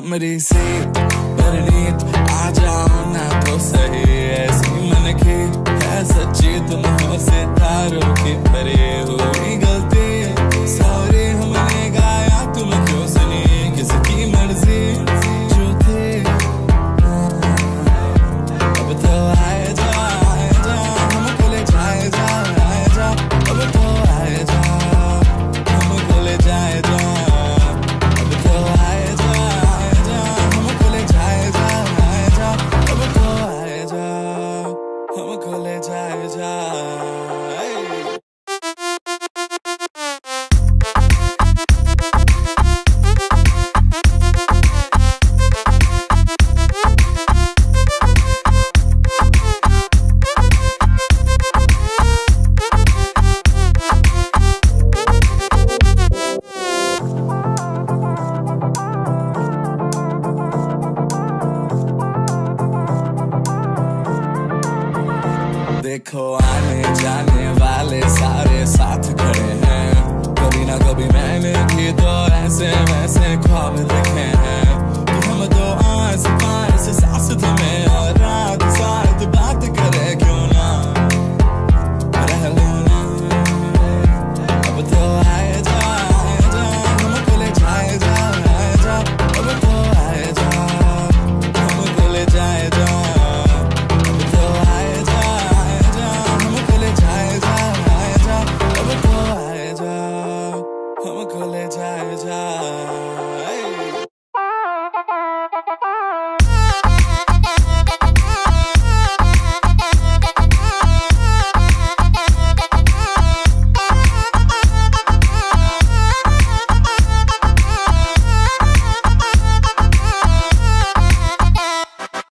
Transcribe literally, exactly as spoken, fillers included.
मेरी सी परनीत आ जाओ ना तो सही, ऐसी मन की है सच्ची तुम हो सितारों की परी हुई गलती सॉरी हमने गाया तुम क्यों सुनी किसकी मर्जी जो थी। अब तो आए जा आए जा हमको ले जाए जा आए जा, अब तो आए जा हमको ले जाए जा, अब तो आए जा आए जा हमको ले जाए जा आए जा, अब तो आए जा हमको ले जाए जा। देखो आने जाने वाले सारे साथ खड़े हैं, कभी ना कभी मैंने भी तो ऐसे वैसे ख्वाब देखे हैं।